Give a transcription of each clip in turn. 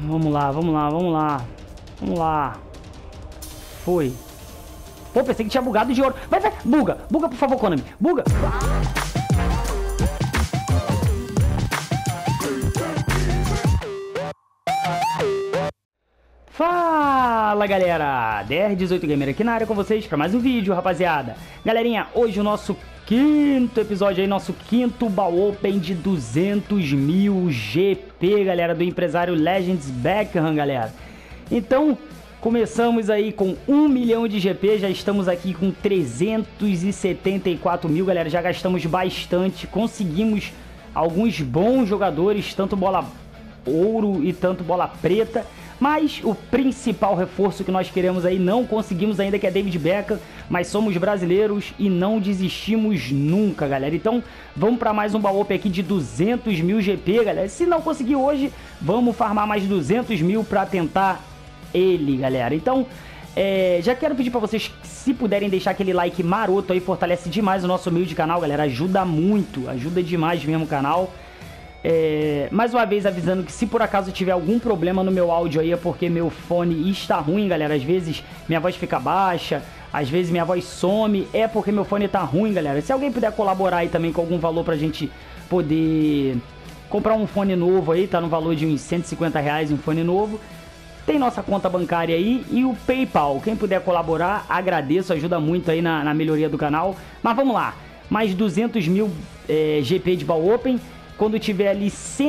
Vamos lá, vamos lá, vamos lá. Vamos lá. Foi. Pô, pensei que tinha bugado de ouro. Vai, vai. Buga. Buga, por favor, Konami. Buga. Fala, galera. DR18 Gamer aqui na área com vocês para mais um vídeo, rapaziada. Galerinha, hoje o nosso quinto episódio aí, nosso quinto Baú Open de 200 mil GP, galera, do empresário Legends Beckham, galera. Então, começamos aí com 1 milhão de GP, já estamos aqui com 374 mil, galera, já gastamos bastante, conseguimos alguns bons jogadores, tanto bola ouro e tanto bola preta, mas o principal reforço que nós queremos aí não conseguimos ainda, que é David Beckham, mas somos brasileiros e não desistimos nunca, galera. Então vamos para mais um Baú Open aqui de 200 mil GP, galera. Se não conseguir hoje, vamos farmar mais 200 mil para tentar ele, galera. Então já quero pedir para vocês, se puderem deixar aquele like maroto aí, fortalece demais o nosso humilde canal, galera. Ajuda muito, ajuda demais mesmo o canal. Mais uma vez avisando que se por acaso tiver algum problema no meu áudio aí é porque meu fone está ruim, galera. Às vezes minha voz fica baixa, às vezes minha voz some, é porque meu fone tá ruim, galera. Se alguém puder colaborar aí também com algum valor pra gente poder comprar um fone novo aí, tá no valor de uns 150 reais um fone novo. Tem nossa conta bancária aí e o PayPal. Quem puder colaborar, agradeço, ajuda muito aí na melhoria do canal. Mas vamos lá, mais 200 mil GP de Baú Open. Quando tiver ali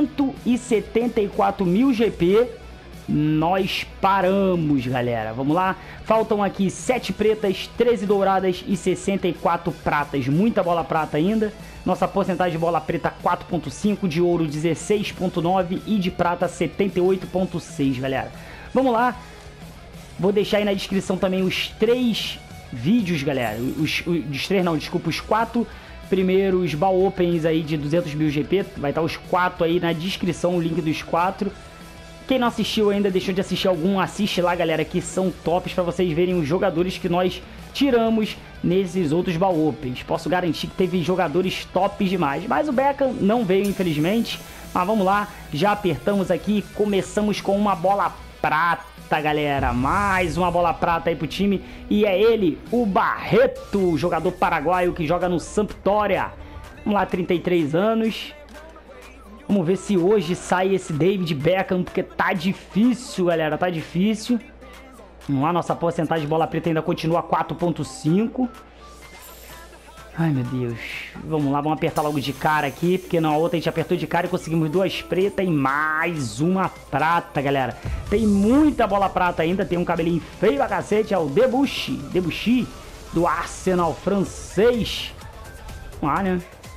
174 mil GP, nós paramos, galera. Vamos lá. Faltam aqui 7 pretas, 13 douradas e 64 pratas. Muita bola prata ainda. Nossa porcentagem de bola preta 4.5, de ouro 16.9 e de prata 78.6, galera. Vamos lá. Vou deixar aí na descrição também os 3 vídeos, galera. Os 3 não, desculpa, os 4 primeiros Baú Opens aí de 200 mil GP, vai estar os 4 aí na descrição, o link dos 4. Quem não assistiu ainda, deixou de assistir algum, assiste lá, galera, que são tops para vocês verem os jogadores que nós tiramos nesses outros Baú Opens. Posso garantir que teve jogadores tops demais, mas o Beckham não veio, infelizmente. Mas vamos lá, já apertamos aqui, começamos com uma bola prata, galera, mais uma bola prata aí pro time, e é ele, o Barreto, jogador paraguaio que joga no Sampdoria. Vamos lá, 33 anos. Vamos ver se hoje sai esse David Beckham, porque tá difícil, galera, tá difícil. Vamos lá, nossa porcentagem de bola preta ainda continua 4.5. Ai, meu Deus. Vamos lá, vamos apertar logo de cara aqui, porque na outra a gente apertou de cara e conseguimos 2 pretas e mais uma prata, galera. Tem muita bola prata ainda, tem um cabelinho feio pra cacete, é o Debuchy, do Arsenal francês. Vamos lá, né?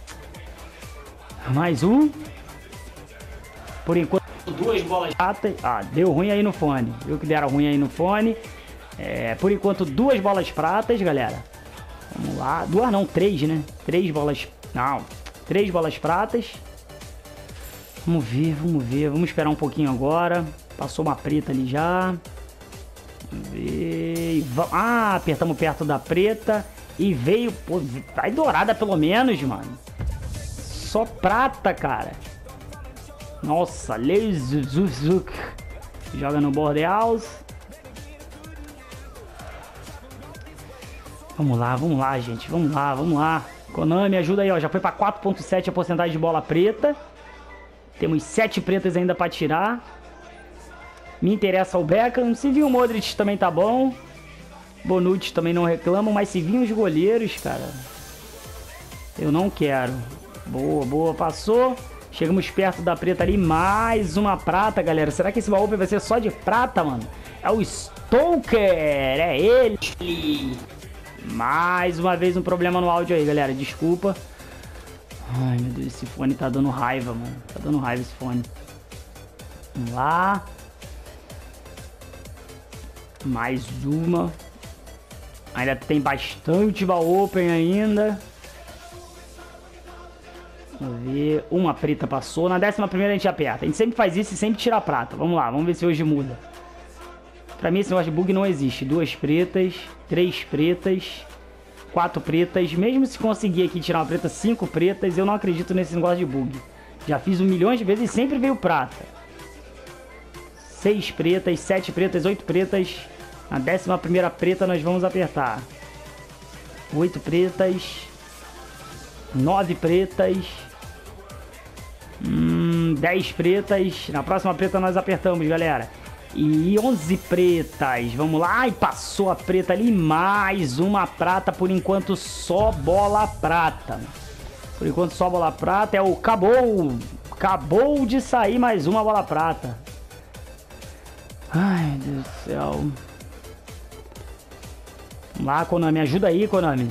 Mais um. Por enquanto, 2 bolas pratas. Ah, deu ruim aí no fone. Viu que deram ruim aí no fone. Por enquanto, 2 bolas pratas, galera. Vamos lá, 2 não, 3, né? 3 bolas, não, 3 bolas pratas. Vamos ver, vamos esperar um pouquinho agora. Passou uma preta ali já. Vamos ver. Ah, apertamos perto da preta e veio, pô, vai dourada pelo menos, mano. Só prata, cara. Nossa, Leizuzuk. Joga no Bordeaux. Vamos lá, gente. Vamos lá. Konami, ajuda aí, ó. Já foi pra 4.7 a porcentagem de bola preta. Temos 7 pretas ainda pra tirar. Me interessa o Beckham. Se vir o Modric também tá bom. Bonucci também não reclamo. Mas se vir os goleiros, cara, eu não quero. Boa, boa. Passou. Chegamos perto da preta ali. Mais uma prata, galera. Será que esse Baú vai ser só de prata, mano? É o Stoker. É ele. Mais uma vez um problema no áudio aí, galera, desculpa. Ai, meu Deus, esse fone tá dando raiva, mano. Tá dando raiva esse fone. Vamos lá. Mais uma. Ainda tem bastante Baú Open ainda. Vamos ver. Uma preta passou. Na 11ª a gente aperta. A gente sempre faz isso e sempre tira a prata. Vamos lá, vamos ver se hoje muda. Pra mim esse negócio de bug não existe. 2 pretas, 3 pretas, 4 pretas. Mesmo se conseguir aqui tirar uma preta, 5 pretas, eu não acredito nesse negócio de bug. Já fiz 1 milhão de vezes e sempre veio prata. 6 pretas, 7 pretas, 8 pretas. Na 11ª preta nós vamos apertar. 8 pretas. 9 pretas. 10 pretas. Na próxima preta nós apertamos, galera. E 11 pretas. Vamos lá. Ai, passou a preta ali. Mais uma prata. Por enquanto só bola prata. Por enquanto só bola prata. É o acabou. Acabou de sair mais uma bola prata. Ai, Deus do céu. Vamos lá, Konami. Ajuda aí, Konami.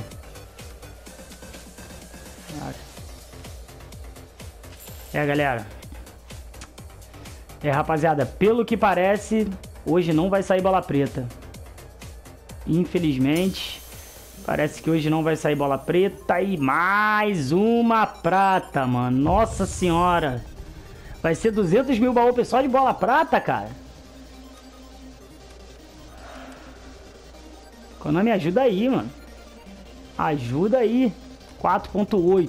Galera. Rapaziada. Pelo que parece, hoje não vai sair bola preta. Infelizmente. Parece que hoje não vai sair bola preta. E mais uma prata, mano. Nossa senhora. Vai ser 200 mil baú só de bola prata, cara. Konami, ajuda aí, mano. Ajuda aí. 4.8.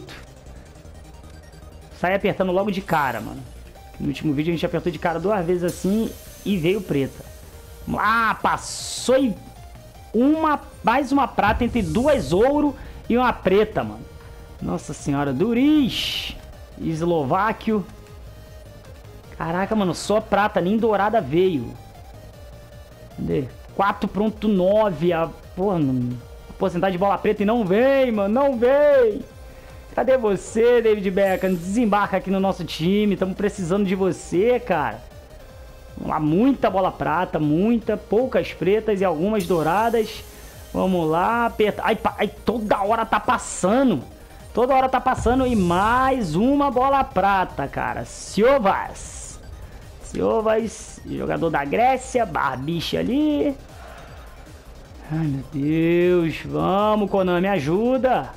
Sai apertando logo de cara, mano. No último vídeo a gente apertou de cara 2 vezes assim e veio preta. Ah, passou e mais uma prata entre 2 ouro e uma preta, mano. Nossa senhora, Duris. Eslováquio. Caraca, mano, só prata, nem dourada veio. Cadê? 4.9. A porcentagem de bola preta e não vem, mano, não vem. Cadê você, David Beckham? Desembarca aqui no nosso time. Estamos precisando de você, cara. Vamos lá, muita bola prata, poucas pretas e algumas douradas. Vamos lá, aperta. Ai, toda hora tá passando. Toda hora tá passando e mais uma bola prata, cara. Siovas, jogador da Grécia, barbicha ali. Ai, meu Deus. Vamos, Konami, ajuda.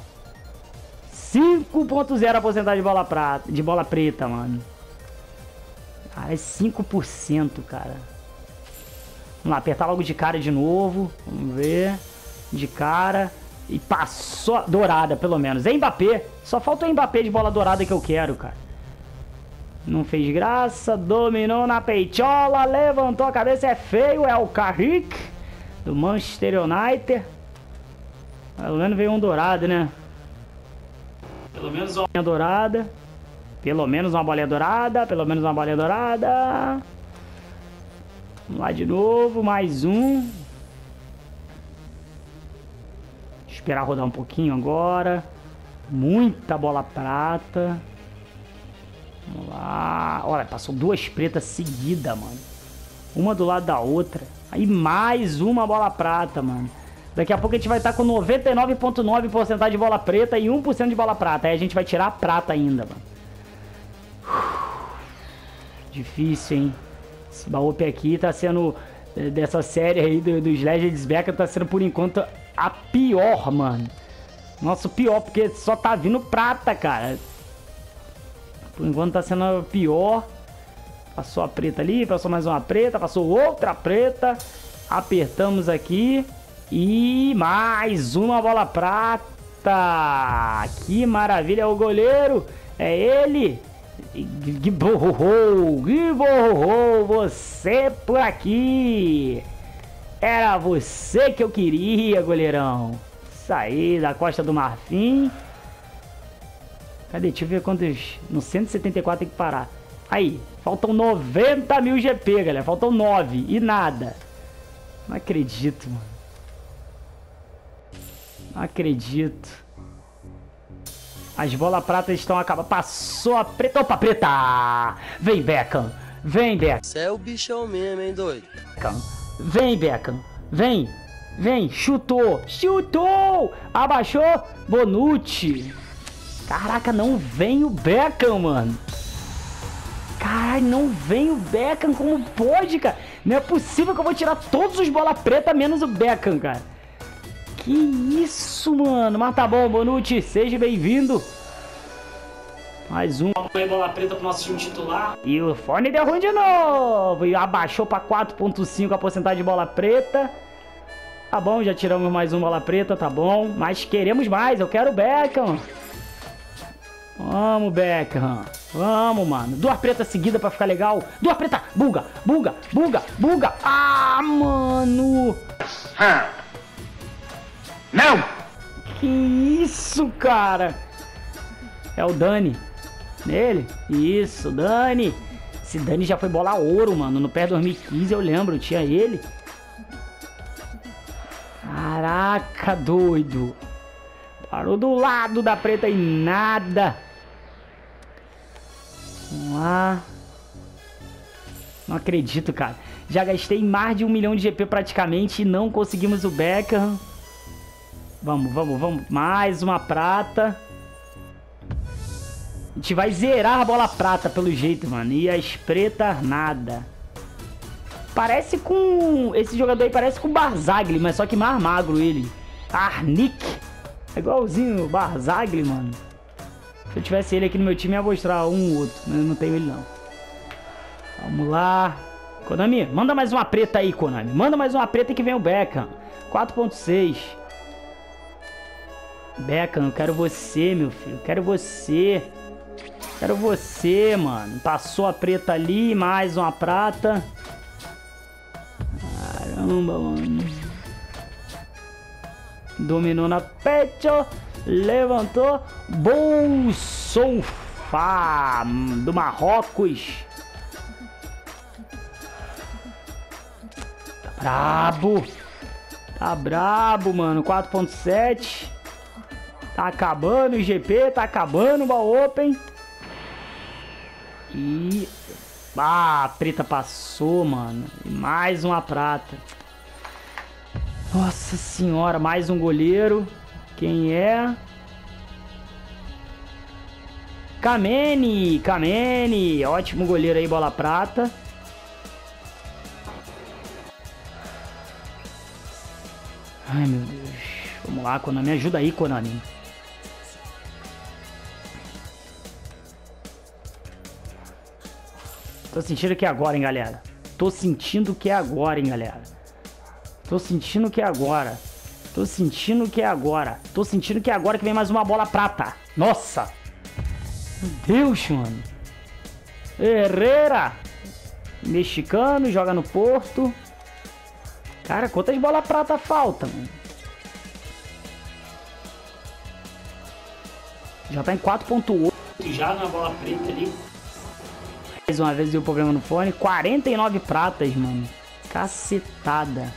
5.0 a porcentagem de bola preta, mano. Cara, é 5%, cara. Vamos lá, apertar logo de cara de novo. Vamos ver. De cara. E passou dourada, pelo menos. É Mbappé. Só falta o Mbappé de bola dourada que eu quero, cara. Não fez graça. Dominou na peitola. Levantou a cabeça. É feio. É o Carrick. Do Manchester United. Pelo menos veio um dourado, né? Pelo menos uma bolinha dourada. Pelo menos uma bolinha dourada. Pelo menos uma bolinha dourada. Vamos lá de novo. Mais um. Esperar rodar um pouquinho agora. Muita bola prata. Vamos lá. Olha, passou 2 pretas seguidas, mano. Uma do lado da outra. Aí mais uma bola prata, mano. Daqui a pouco a gente vai estar com 99.9% de bola preta e 1% de bola prata. Aí a gente vai tirar a prata ainda, mano. Difícil, hein? Esse baú aqui tá sendo... Dessa série aí dos Legends Beckham tá sendo, por enquanto, a pior, mano. Nossa, o pior, porque só tá vindo prata, cara. Por enquanto tá sendo a pior. Passou a preta ali, passou mais uma preta, passou outra preta. Apertamos aqui. E mais uma bola prata. Que maravilha, o goleiro. É ele. Giborro, você por aqui. Era você que eu queria, goleirão. Saí da Costa do Marfim. Cadê? Deixa eu ver quantos... No 174 tem que parar. Aí, faltam 90 mil GP, galera. Faltam 9 e nada. Não acredito, mano. Não acredito. As bolas pratas estão acabando. Passou a preta. Opa, preta! Vem, Beckham. Vem, Beckham. Você é o bichão mesmo, hein, doido? Vem, Beckham. Vem. Vem. Chutou. Chutou! Abaixou. Bonucci. Caraca, não vem o Beckham, mano. Caralho, não vem o Beckham. Como pode, cara? Não é possível que eu vou tirar todos os bola preta menos o Beckham, cara. Que isso, mano. Mas tá bom, Bonucci. Seja bem-vindo. Mais um. Bola preta pro nosso time titular. E o fone deu ruim de novo. E abaixou pra 4.5 a porcentagem de bola preta. Tá bom, já tiramos mais uma bola preta, tá bom. Mas queremos mais. Eu quero o Beckham. Vamos, Beckham. Vamos, mano. 2 pretas seguidas pra ficar legal. 2 pretas. Buga, buga, buga, buga. Ah, mano. Não! Que isso, cara? É o Dani. Nele? Isso, Dani. Esse Dani já foi bola ouro, mano. No PES 2015, eu lembro. Tinha ele. Caraca, doido. Parou do lado da preta e nada. Vamos lá. Não acredito, cara. Já gastei mais de 1 milhão de GP praticamente e não conseguimos o Beckham. Vamos, vamos, vamos. Mais uma prata. A gente vai zerar a bola prata pelo jeito, mano. E as pretas, nada. Parece com... Esse jogador aí parece com o Barzagli, mas só que mais magro ele. Arnick. É igualzinho o Barzagli, mano. Se eu tivesse ele aqui no meu time, eu ia mostrar um ou outro. Mas eu não tenho ele, não. Vamos lá. Konami, manda mais uma preta aí, Konami. Manda mais uma preta que vem o Beckham. 4.6. Beckham, eu quero você, meu filho. Eu quero você. Quero você, mano. Passou a preta ali, mais uma prata. Caramba, mano. Dominou na pecho. Levantou. Bolsofá do Marrocos. Tá brabo. Tá brabo, mano. 4.7. Tá acabando o GP. Tá acabando o Ball Open. E... Ah, a preta passou, mano. E mais uma prata. Nossa senhora, mais um goleiro. Quem é? Kameni. Kameni. Ótimo goleiro aí, bola prata. Ai, meu Deus. Vamos lá, Konami. Ajuda aí, Konami. Tô sentindo que é agora, hein, galera. Tô sentindo que é agora, hein, galera. Tô sentindo que é agora. Tô sentindo que é agora. Tô sentindo que é agora que vem mais uma bola prata. Nossa. Meu Deus, mano. Herrera. Mexicano, joga no Porto. Cara, quantas bolas prata faltam, mano? Já tá em 4.8 já na bola preta ali. Mais uma vez deu problema no fone. 49 pratas, mano. Cacetada.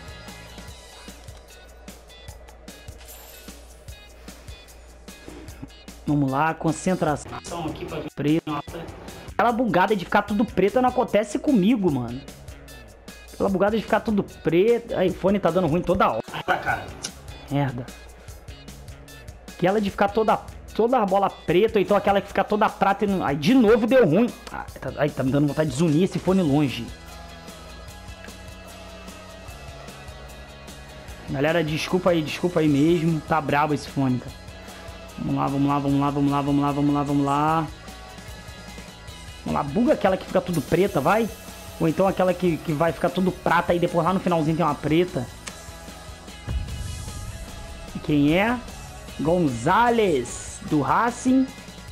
Vamos lá, concentração aqui pra ver preto. Aquela bugada de ficar tudo preto não acontece comigo, mano. Aquela bugada de ficar tudo preto. Aí, o fone tá dando ruim toda hora, cara. Merda. Aquela de ficar toda a bola preta, ou então aquela que fica toda prata e não... Aí de novo deu ruim. Aí tá me dando vontade de zunir esse fone longe. Galera, desculpa aí mesmo. Tá brabo esse fone, cara. Vamos lá, vamos lá, vamos lá, vamos lá, vamos lá, vamos lá, vamos lá. Vamos lá, buga aquela que fica tudo preta, vai. Ou então aquela que vai ficar tudo prata e depois lá no finalzinho tem uma preta. Quem é? Gonzalez, do Racing.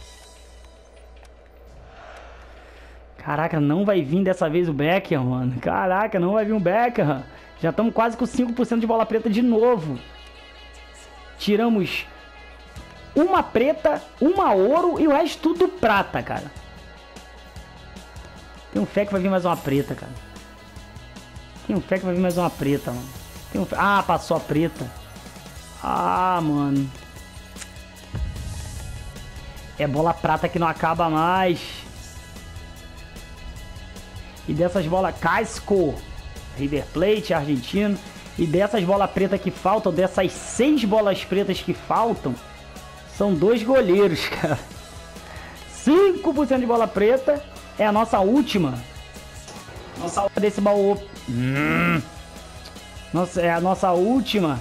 Caraca, não vai vir dessa vez o Beckham, mano. Caraca, não vai vir o Beckham. Já estamos quase com 5% de bola preta de novo. Tiramos uma preta, uma ouro e o resto tudo prata, cara. Tem um fé que vai vir mais uma preta, cara. Tem um fé que vai vir mais uma preta, mano. Tem um fé... Ah, passou a preta. Ah, mano. É bola prata que não acaba mais. E dessas bolas... Casco. River Plate, argentino. E dessas bolas pretas que faltam, dessas 6 bolas pretas que faltam, são 2 goleiros, cara. 5% de bola preta é a nossa última. Nossa última desse baú. Nossa, é a nossa última.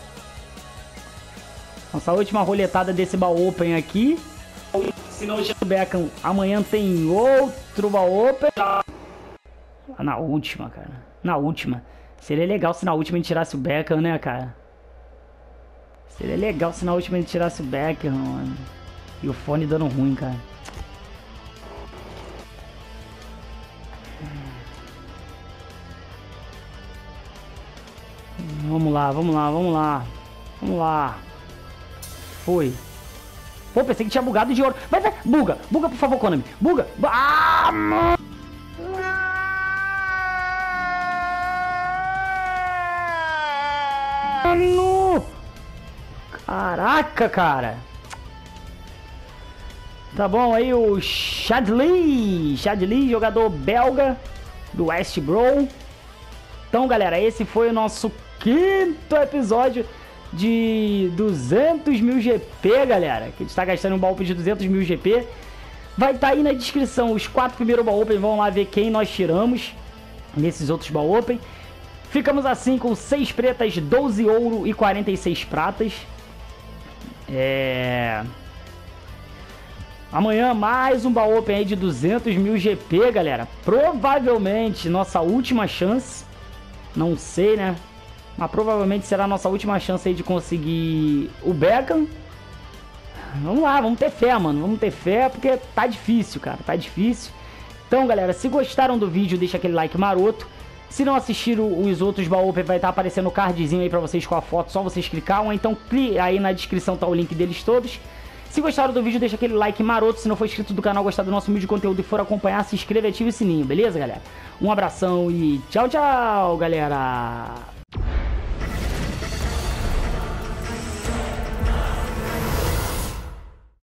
Nossa última roletada desse baú open aqui. Se não o Beckham, amanhã tem outro baú open. Na última, cara. Na última. Seria legal se na última a gente tirasse o Beckham, né, cara? Seria legal se na última a gente tirasse o Beckham, mano. E o fone dando ruim, cara. Vamos lá, vamos lá, vamos lá. Vamos lá. Foi. Pô, pensei que tinha bugado de ouro. Vai, vai. Buga. Buga, por favor, Konami. Buga. Ah, mano. Caraca, cara. Tá bom, aí o Chadli, jogador belga do West Brom. Então, galera, esse foi o nosso quinto episódio de 200 mil GP, galera. Que a gente tá gastando um baú de 200 mil GP. Vai estar aí na descrição os 4 primeiros baú. Vamos lá ver quem nós tiramos nesses outros baú. Ficamos assim com 6 pretas, 12 ouro e 46 pratas. Amanhã mais um baú aí de 200 mil GP, galera. Provavelmente nossa última chance. Não sei, né? Mas provavelmente será a nossa última chance aí de conseguir o Beckham. Vamos lá, vamos ter fé, mano. Vamos ter fé porque tá difícil, cara. Tá difícil. Então, galera, se gostaram do vídeo, deixa aquele like maroto. Se não assistiram os outros baú, vai estar aparecendo o cardzinho aí pra vocês com a foto. Só vocês clicar. Ou então aí na descrição tá o link deles todos. Se gostaram do vídeo, deixa aquele like maroto. Se não for inscrito do canal, gostar do nosso vídeo de conteúdo e for acompanhar, se inscreva e ative o sininho, beleza, galera? Um abração e tchau, tchau, galera!